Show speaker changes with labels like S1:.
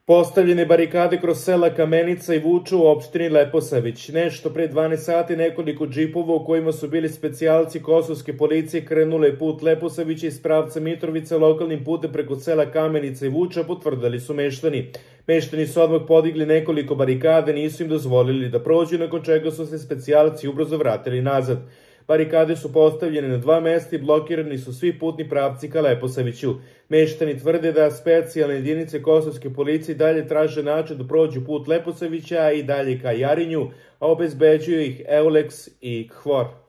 S1: Postavljene barikade kroz sela Kamenica i Vuča u opštini Leposavić. Nešto pre 12 sati nekoliko džipova u kojima su bili specijalci kosovske policije krenule put Leposavića iz pravca Mitrovice lokalnim putem preko sela Kamenica i Vuča, potvrdili su meštani. Meštani su odmah podigli nekoliko barikade, nisu im dozvolili da prođu, nakon čega su se specijalci ubrzo vratili nazad. Barikade su postavljene na 2 mesta i blokirani su svi putni pravci ka Leposaviću. Meštani tvrde da specijalne jedinice kosovske policije dalje traže način da prođu put Leposavića i dalje ka Jarinju, a obezbeđuju ih Eulex i KFOR.